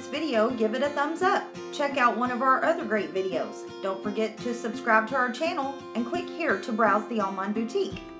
video, give it a thumbs up. Check out one of our other great videos. Don't forget to subscribe to our channel and click here to browse the online boutique.